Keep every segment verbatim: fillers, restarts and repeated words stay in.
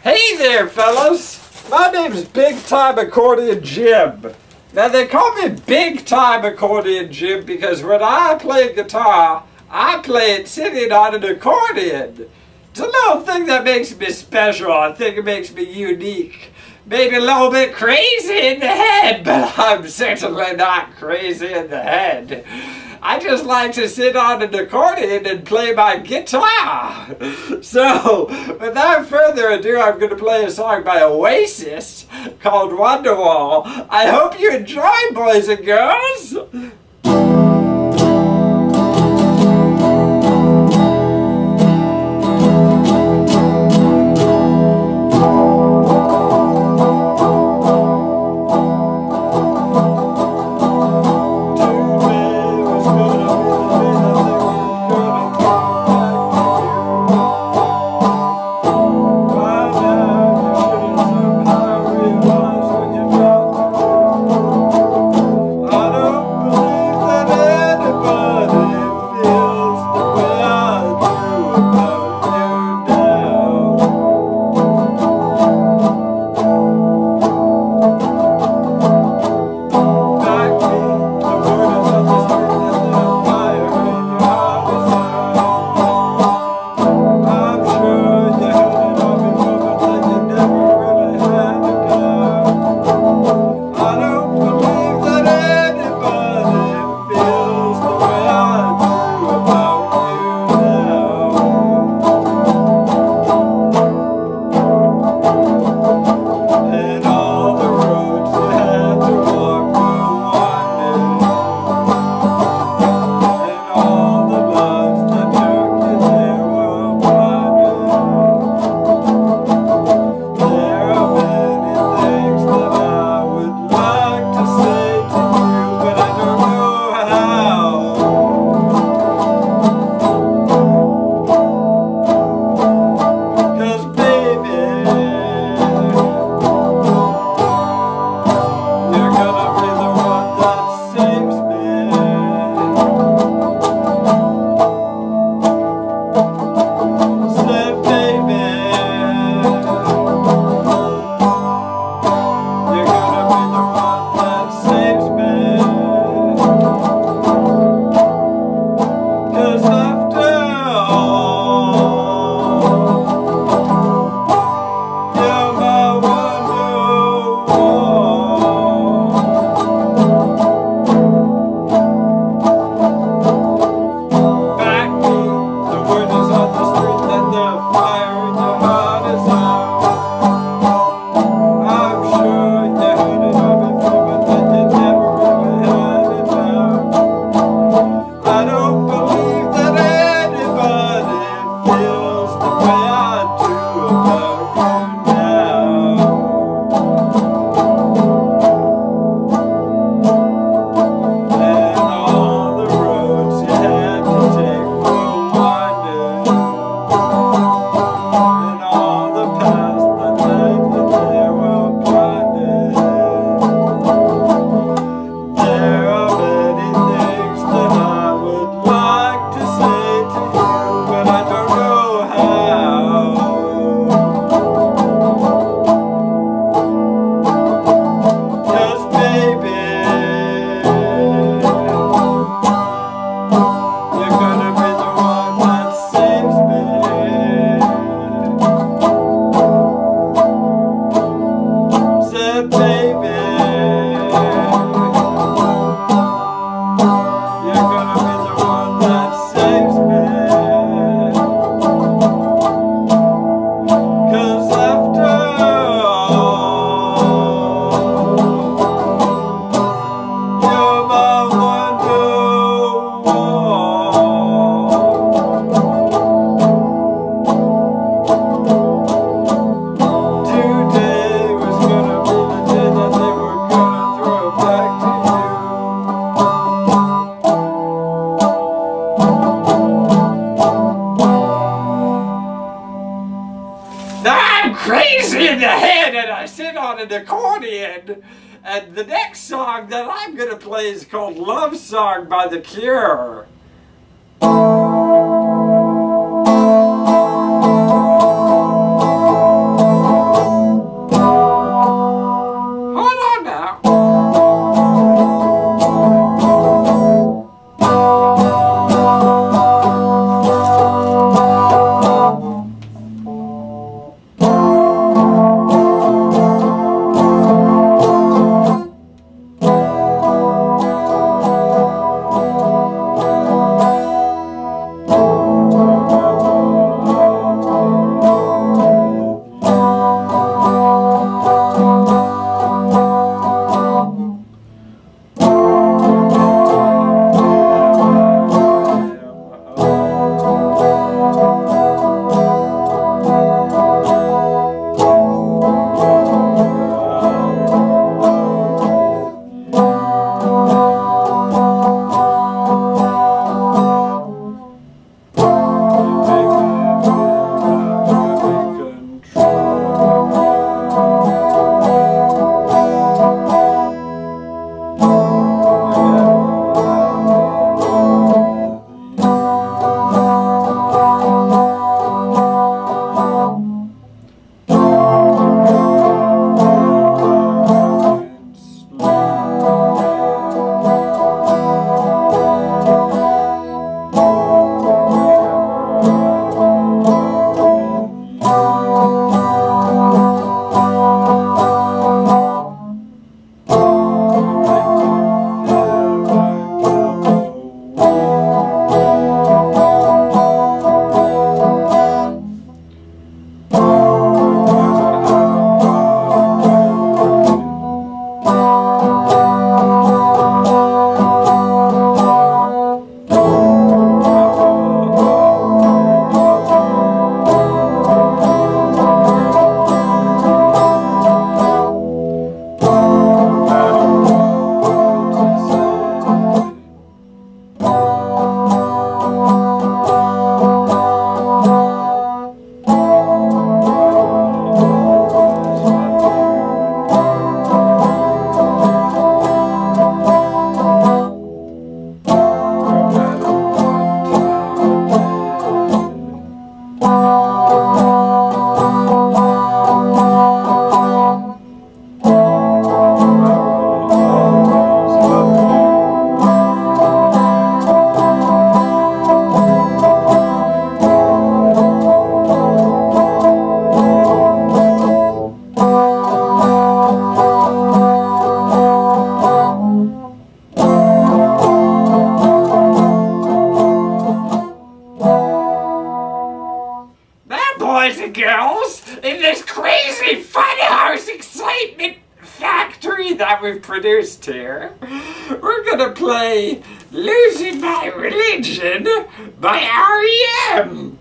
Hey there, fellas. My name's Big Time Accordion Jim. Now, they call me Big Time Accordion Jim because when I play guitar, I play it sitting on an accordion. It's a little thing that makes me special. I think it makes me unique. Maybe a little bit crazy in the head, but I'm certainly not crazy in the head. I just like to sit on an accordion and play my guitar. So, without further ado, I'm going to play a song by Oasis called Wonderwall. I hope you enjoy, boys and girls. Crazy in the head and I sit on an accordion. And the next song that I'm going to play is called Love Song by The Cure. amazing Funhouse Excitement Factory that we've produced here, we're gonna play Losing My Religion by R E M.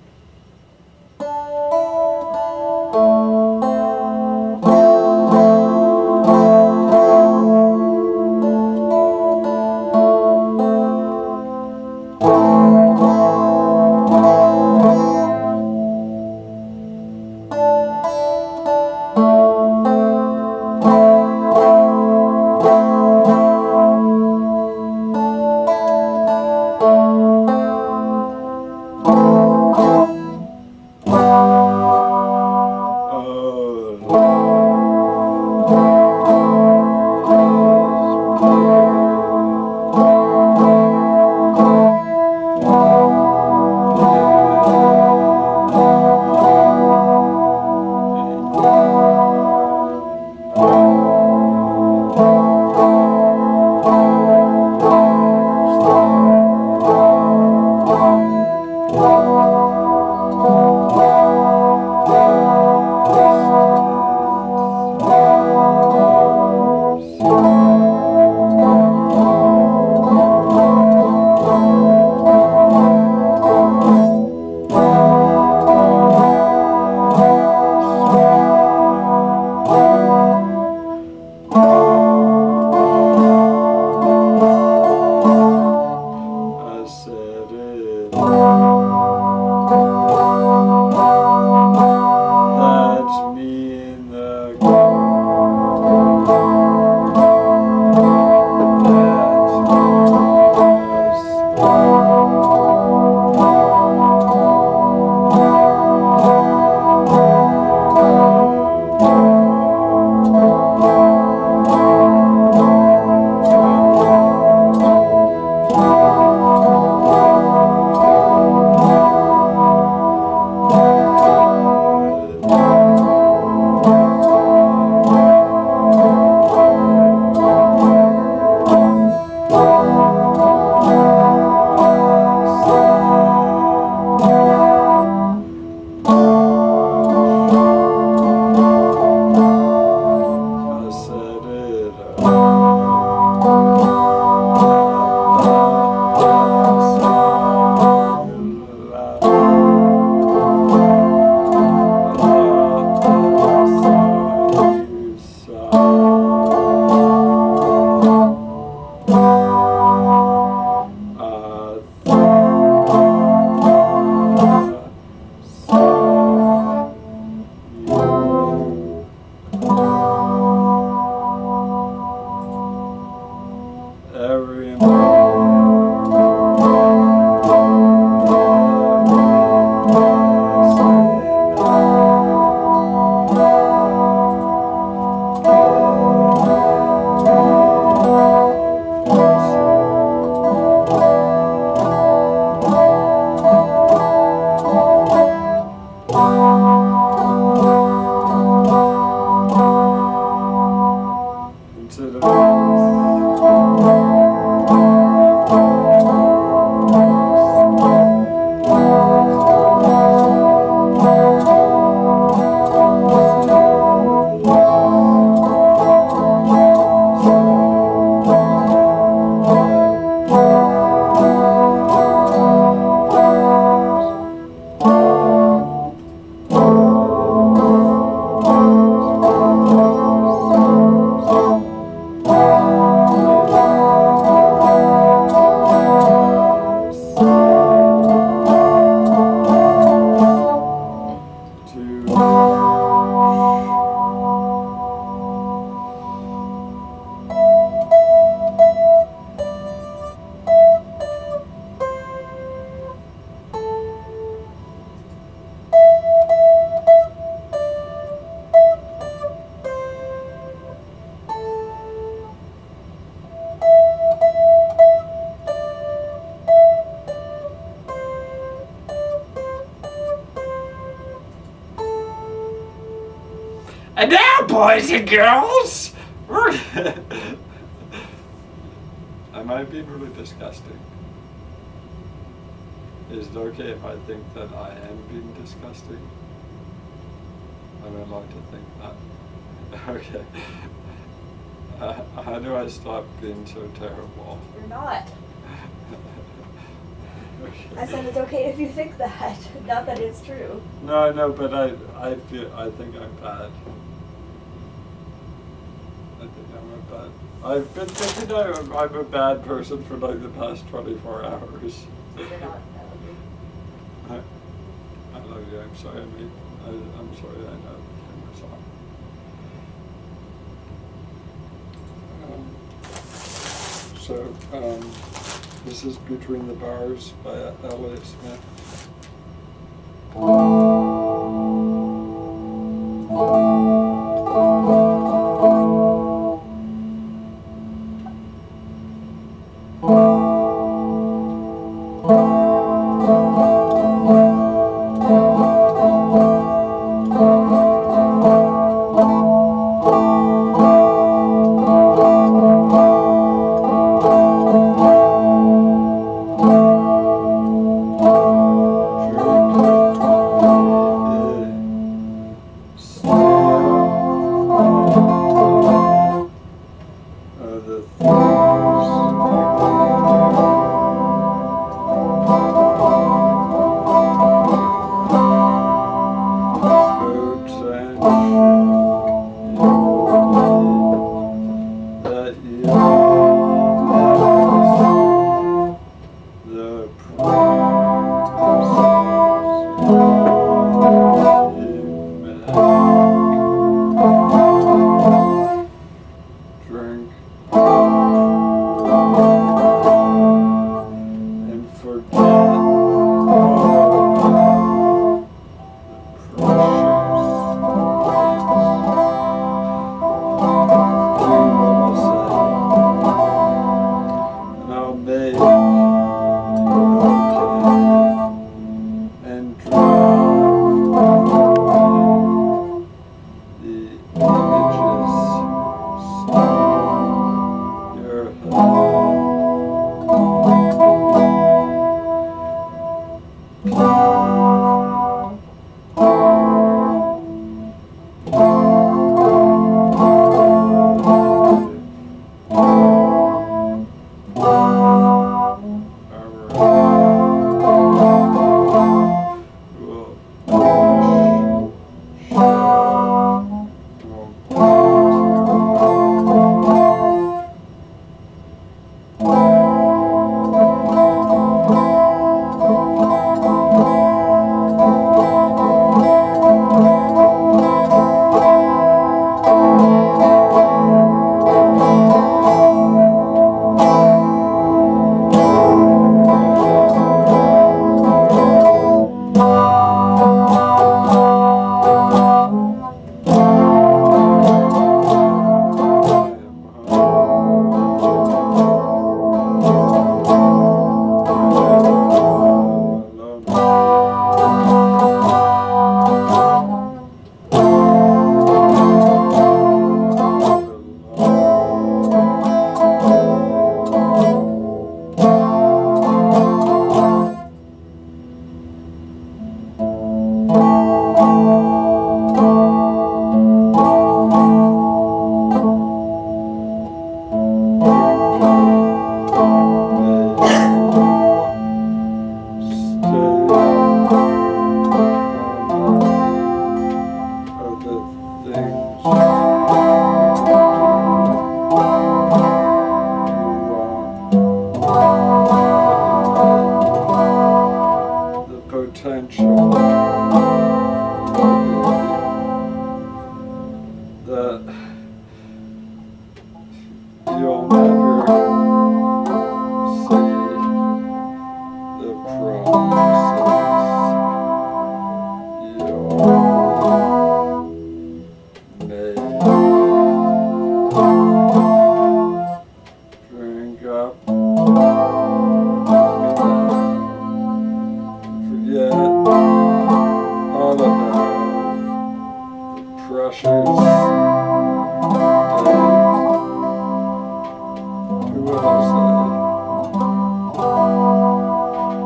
And now, boys and girls, we're I might have been really disgusting. Is it okay if I think that I am being disgusting? I would like to think that. Okay. Uh, how do I stop being so terrible? You're not. Okay. I said it's okay if you think that, not that it's true. No, no, but I, I feel, I think I'm bad. I think I'm a bad. I've been thinking I'm, I'm a bad person for like the past twenty-four hours. You're not. I love you. I, I love you. I'm sorry. I mean, I, I'm sorry. I know the camera's on. Um, so, um, this is Between the Bars by Elliott Smith.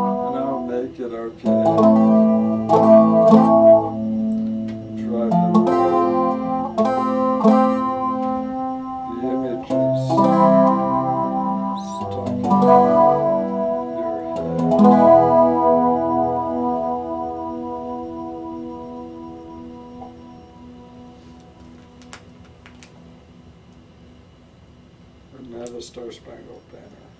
Drive them the Star Spangled Banner.